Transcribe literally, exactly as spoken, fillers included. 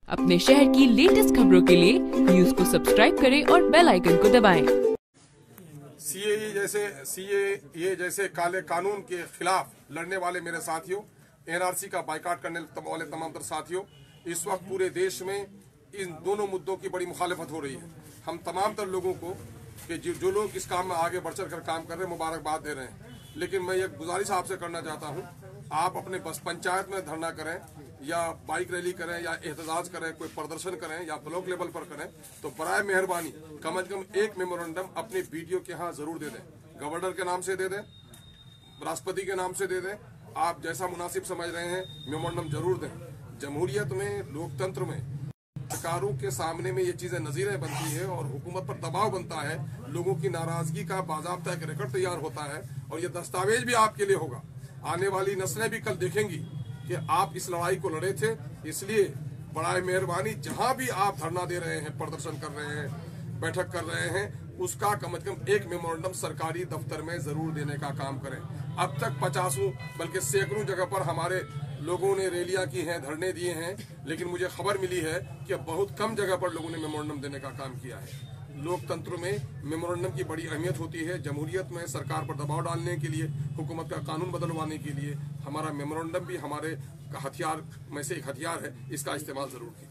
अपने शहर की लेटेस्ट खबरों के लिए न्यूज को सब्सक्राइब करें और बेल आइकन को दबाएं। सीएए जैसे सीएए जैसे काले कानून के खिलाफ लड़ने वाले मेरे साथियों, एनआरसी का बाइकाट करने वाले तमाम तर साथियों, इस वक्त पूरे देश में इन दोनों मुद्दों की बड़ी मुखालिफत हो रही है। हम तमाम तर लोगों को कि जो, जो लोग इस काम में आगे बढ़ चढ़ कर काम कर रहे हैं, मुबारकबाद दे रहे हैं। लेकिन मैं एक गुजारिश आपसे करना चाहता हूं, आप अपने बस पंचायत में धरना करें या बाइक रैली करें या एहतजाज करें, कोई प्रदर्शन करें या ब्लॉक लेवल पर करें, तो बराए मेहरबानी कम अज कम एक मेमोरेंडम अपने वीडियो के यहाँ जरूर दे दें। गवर्नर के नाम से दे दें, राष्ट्रपति के नाम से दे दें, आप जैसा मुनासिब समझ रहे हैं मेमोरेंडम जरूर दें। जमहूरियत में, लोकतंत्र में सरकारों के सामने में ये चीजें नजीरें बनती है और हुकूमत पर दबाव बनता है। लोगों की नाराजगी का बाज़ाब्ता एक रिकॉर्ड तैयार होता है और ये दस्तावेज भी आपके लिए होगा। आने वाली नस्लें भी कल देखेंगी कि आप इस लड़ाई को लड़े थे। इसलिए बड़ाए मेहरबानी जहां भी आप धरना दे रहे हैं, प्रदर्शन कर रहे हैं, बैठक कर रहे हैं, उसका कम से कम एक मेमोरेंडम सरकारी दफ्तर में जरूर देने का काम करें। अब तक पचासों बल्कि सैकड़ों जगह पर हमारे लोगों ने रैलियां की हैं, धरने दिए हैं, लेकिन मुझे खबर मिली है कि बहुत कम जगह पर लोगों ने मेमोरेंडम देने का काम किया है। लोकतंत्र में मेमोरेंडम की बड़ी अहमियत होती है। जमहूरियत में सरकार पर दबाव डालने के लिए, हुकूमत का कानून बदलवाने के लिए हमारा मेमोरेंडम भी हमारे हथियार में से एक हथियार है। इसका इस्तेमाल जरूर कीजिए।